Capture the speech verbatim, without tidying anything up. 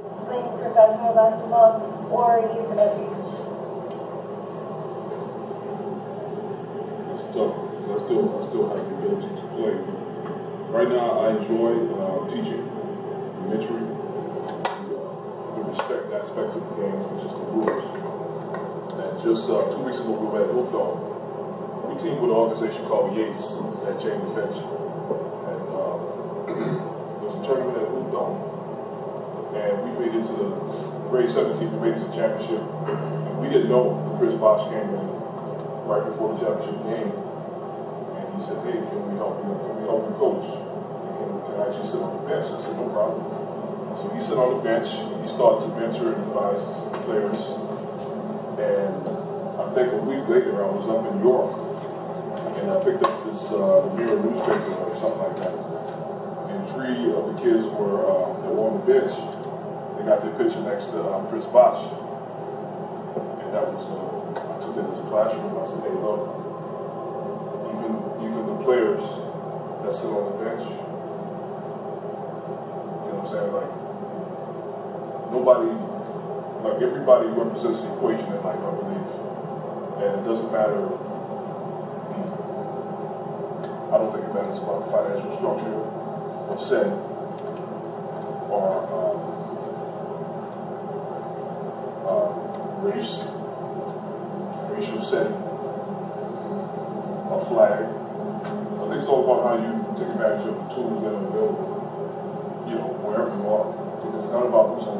playing professional basketball or youth at beach? It's tough because I still, I still have the ability to play. Right now, I enjoy uh, teaching, mentoring, the, uh, the respect aspects of the game, which is the rules. And just uh, two weeks ago, we were at Hoop Dome. We teamed with an organization called Yates at Jamie Finch. And uh, there was a tournament at Hoop Dome. And we made it to the grade seventeen, we made it to the championship. And we didn't know Chris Bosh came in right before the championship game. And he said, hey, can we help you, can we help you coach? And can, can I actually sit on the bench? I said, no problem. So he sat on the bench, he started to mentor and advise players. And I think a week later, I was up in York. And I picked up this uh, the Mirror newspaper or something like that. And three of the kids were, uh, that were on the bench. They got their picture next to um, Chris Bosh. And that was, uh, I took it as a classroom. I said, hey, look, even, even the players that sit on the bench, you know what I'm saying? Like, nobody, like everybody represents the equation in life, I believe. And it doesn't matter. I don't think it matters about financial structure or setting or um, uh, race, racial setting or flag. I think it's all about how you take advantage of the tools that are available, you know, wherever you are. It's not about who's on